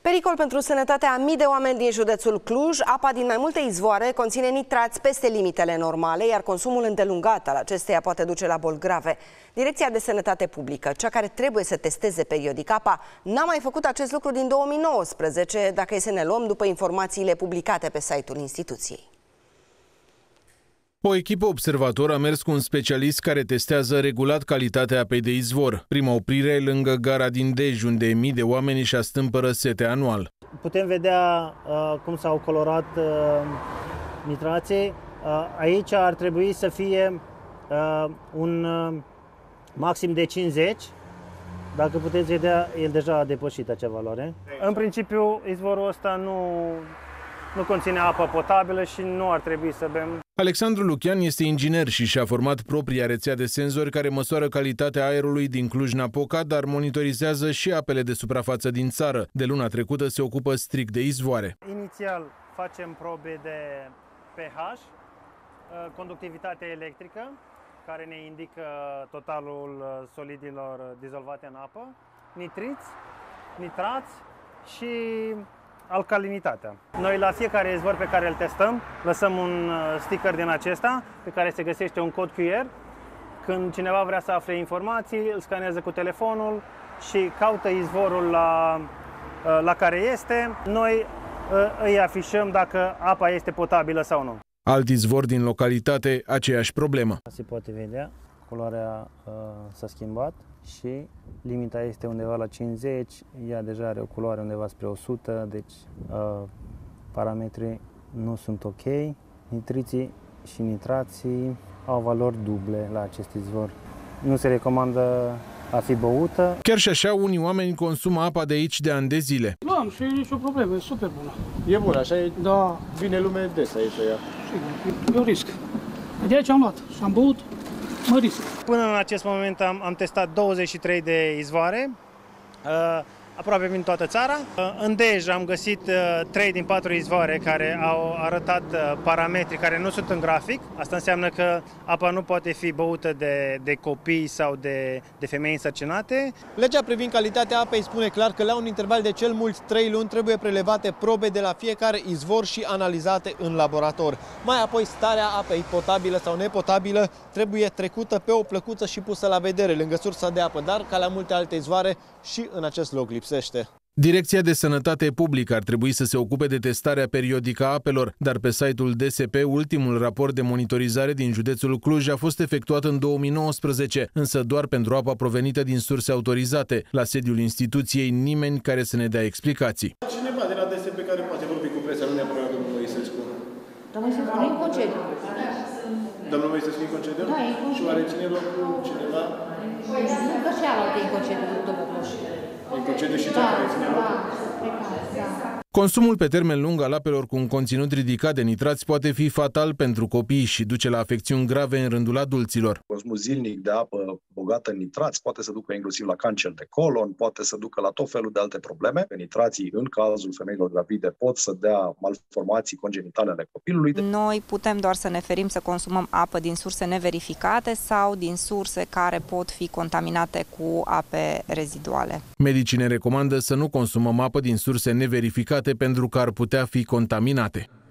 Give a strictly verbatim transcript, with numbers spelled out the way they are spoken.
Pericol pentru sănătatea a mii de oameni din județul Cluj. Apa din mai multe izvoare conține nitrați peste limitele normale, iar consumul îndelungat al acesteia poate duce la boli grave. Direcția de Sănătate Publică, cea care trebuie să testeze periodic apa, n-a mai făcut acest lucru din două mii nouăsprezece, dacă e să ne luăm după informațiile publicate pe site-ul instituției. O echipă observator a mers cu un specialist care testează regulat calitatea apei de izvor. Prima oprire lângă gara din Dej, unde mii de oameni își astâmpără sete anual. Putem vedea uh, cum s-au colorat uh, nitrații. Uh, aici ar trebui să fie uh, un uh, maxim de cincizeci. Dacă puteți vedea, el deja a depășit acea valoare. În principiu, izvorul ăsta nu, nu conține apă potabilă și nu ar trebui să bem. Alexandru Lucian este inginer și și-a format propria rețea de senzori care măsoară calitatea aerului din Cluj-Napoca, dar monitorizează și apele de suprafață din țară. De luna trecută se ocupă strict de izvoare. Inițial facem probe de pH, conductivitate electrică, care ne indică totalul solidilor dizolvate în apă, nitriți, nitrați și alcalinitatea. Noi la fiecare izvor pe care îl testăm lăsăm un sticker din acesta pe care se găsește un cod Q R. Când cineva vrea să afle informații, îl scanează cu telefonul și caută izvorul la, la care este. Noi îi afișăm dacă apa este potabilă sau nu. Alt izvor din localitate, aceeași problemă. Se poate vedea, culoarea uh, s-a schimbat și limita este undeva la cincizeci, ea deja are o culoare undeva spre o sută, deci uh, parametrii nu sunt ok. Nitriții și nitrații au valori duble la acest izvor. Nu se recomandă a fi băută. Chiar și așa, unii oameni consumă apa de aici de ani de zile. Luam și nicio problemă, e super bună. E bună, așa e? Da. Vine lume des aici ea. Sigur, e un risc. De aici am luat și am băut, mă risc. Până în acest moment am, am testat douăzeci și trei de izvoare, uh, aproape din toată țara. Uh, în Dej am găsit uh, trei din patru izvoare care au arătat uh, parametri care nu sunt în grafic. Asta înseamnă că apa nu poate fi băută de, de copii sau de, de femei însărcinate. Legea privind calitatea apei spune clar că la un interval de cel mult trei luni trebuie prelevate probe de la fiecare izvor și analizate în laborator. Mai apoi starea apei, potabilă sau nepotabilă, trebuie trecută pe o plăcuță și pusă la vedere lângă sursa de apă, dar ca la multe alte izvoare și în acest loc lipsește. Direcția de Sănătate Publică ar trebui să se ocupe de testarea periodică a apelor, dar pe site-ul D S P ultimul raport de monitorizare din județul Cluj a fost efectuat în două mii nouăsprezece, însă doar pentru apa provenită din surse autorizate. La sediul instituției nimeni care să ne dea explicații. Cineva de la D S P care poate vorbi cu presa, nu neapărat domnul Moisescu. Domnul Moisescu nu e în concediu. Domnul Moisescu e în concediu? Da, e în concediu. Și oare cine locul cineva? Că și alaltă e în concediu, domnul Cloș. În concediu și Da, care ține locul? da, da. Consumul pe termen lung al apelor cu un conținut ridicat de nitrați poate fi fatal pentru copii și duce la afecțiuni grave în rândul adulților. Consumul zilnic de apă bogată în nitrați poate să ducă inclusiv la cancer de colon, poate să ducă la tot felul de alte probleme. Nitrații, în cazul femeilor gravide, pot să dea malformații congenitale ale copilului. Noi putem doar să ne ferim să consumăm apă din surse neverificate sau din surse care pot fi contaminate cu ape reziduale. Medicii ne recomandă să nu consumăm apă din surse neverificate pentru că ar putea fi contaminate.